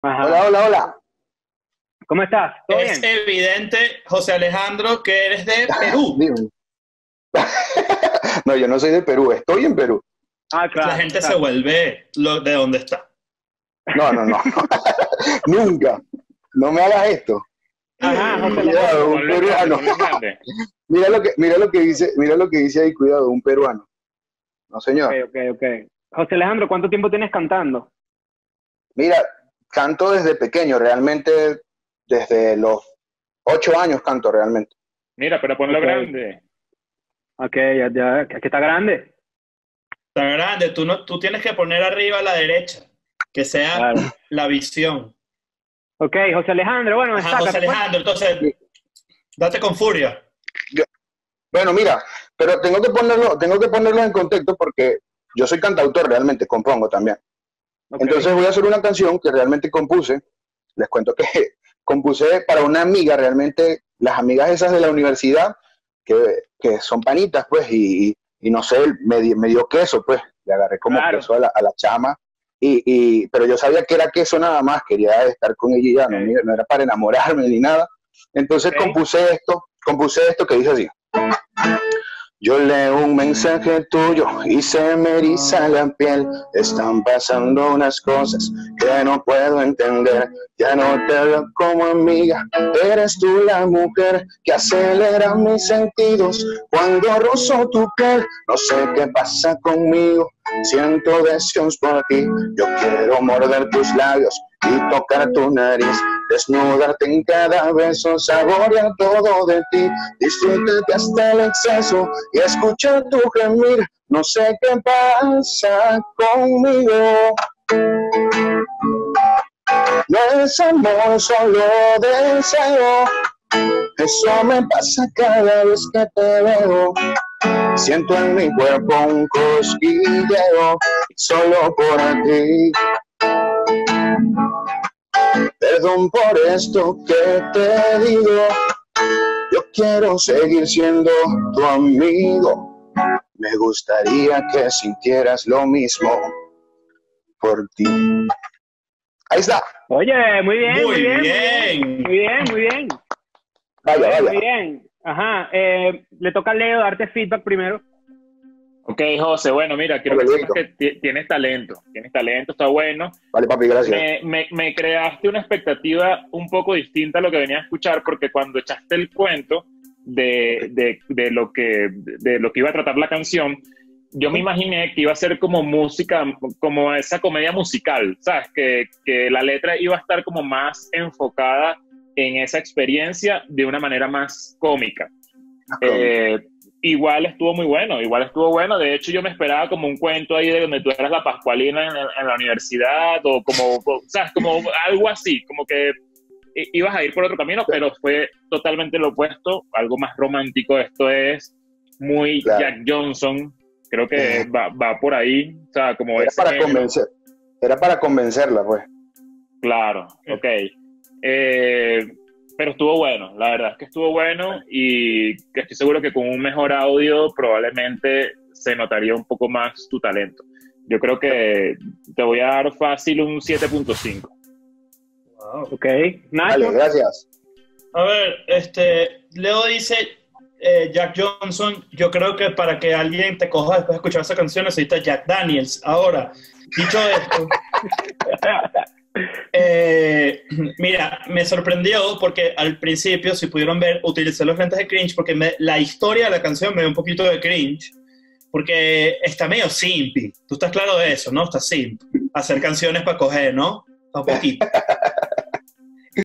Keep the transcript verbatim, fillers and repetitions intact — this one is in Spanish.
Hola, Ajá. hola, hola. ¿Cómo estás? ¿Todo Es bien? evidente, José Alejandro, que eres de Perú. Dime. No, yo no soy de Perú, estoy en Perú. Ah, La claro, gente se claro. vuelve lo, de donde está. No, no, no. Nunca. No me hagas esto. Ajá, José Cuidado, Alejandro. un Ponlo en grande, peruano. ponlo en grande. Mira lo que, mira lo que dice, mira lo que dice ahí, cuidado, un peruano. No, Ok, señor. ok, ok. José Alejandro, ¿cuánto tiempo tienes cantando? Mira, canto desde pequeño, realmente desde los ocho años canto realmente. Mira, pero ponlo Ok, grande. ok, ya, ya, que está grande. Tan grande, tú, no, tú tienes que poner arriba a la derecha, que sea Claro. la visión. Ok, José Alejandro, bueno, Ajá, José destácate, pues. Alejandro, entonces, Y date con furia. yo- bueno, mira, pero tengo que ponerlo, tengo que ponerlo en contexto porque yo soy cantautor realmente, compongo también. Ok, Entonces voy a hacer una canción que realmente compuse. Les cuento que compuse para una amiga, realmente las amigas esas de la universidad, que, que son panitas, pues, y, y no sé, me, di- me dio queso, pues, le agarré como claro. queso a la, a la chama, y, y, pero yo sabía que era queso nada más, quería estar con ella y ya, Ok, no, me- no era para enamorarme ni nada. Entonces ok. compuse esto, compuse esto que dice así. Yo leo un mensaje tuyo y se me eriza la piel. Están pasando unas cosas que no puedo entender. Ya no te veo como amiga, eres tú la mujer que acelera mis sentidos cuando rozo tu piel. No sé qué pasa conmigo, siento deseos por ti. Yo quiero morder tus labios y tocar tu nariz, desnudarte en cada beso, saborear todo de ti, disfrútate hasta el exceso y escuchar tu gemir. No sé qué pasa conmigo. No es amor, solo deseo. Eso me pasa cada vez que te veo. Siento en mi cuerpo un cosquilleo solo por ti. Perdón por esto que te digo. Yo quiero seguir siendo tu amigo. Me gustaría que sintieras lo mismo por ti. Ahí está. Oye, muy bien, muy Muy bien, muy bien. bien. Muy bien, muy bien. Muy Vaya, bien, vaya. muy bien. Ajá, eh, le toca a Leo darte feedback primero. Ok, José, bueno, mira, quiero Ok, que sepas listo. que ti- tienes talento. Tienes talento, está bueno. Vale, papi, gracias. Me, me, me creaste una expectativa un poco distinta a lo que venía a escuchar, porque cuando echaste el cuento de, de, de lo que, de lo que iba a tratar la canción, yo me imaginé que iba a ser como música, como esa comedia musical, ¿sabes? Que, que la letra iba a estar como más enfocada en esa experiencia de una manera más cómica. Más cómica. Eh, igual estuvo muy bueno, igual estuvo bueno. De hecho, yo me esperaba como un cuento ahí de donde tú eras la Pascualina en, en la universidad, o como, o, ¿sabes? Como algo así, como que i- ibas a ir por otro camino, pero fue totalmente lo opuesto, algo más romántico. Esto es muy Claro. Jack Johnson, creo que va, va por ahí, o sea, como Era ese para género. convencer. Era para convencerla, pues. Claro, ok. Eh, pero estuvo bueno, la verdad es que estuvo bueno y que estoy seguro que con un mejor audio probablemente se notaría un poco más tu talento. Yo creo que te voy a dar fácil un siete punto cinco. Wow. Ok, Vale, Nacho. gracias. A ver, este, Leo dice, eh, Jack Johnson, yo creo que para que alguien te coja después de escuchar esa canción necesita Jack Daniels. Ahora, dicho esto, eh, mira, me sorprendió porque al principio, si pudieron ver, utilicé los lentes de cringe porque me, la historia de la canción me dio un poquito de cringe, porque está medio simpy. Tú estás claro de eso, ¿no? Está simp. Hacer canciones para coger, ¿no? Está un poquito.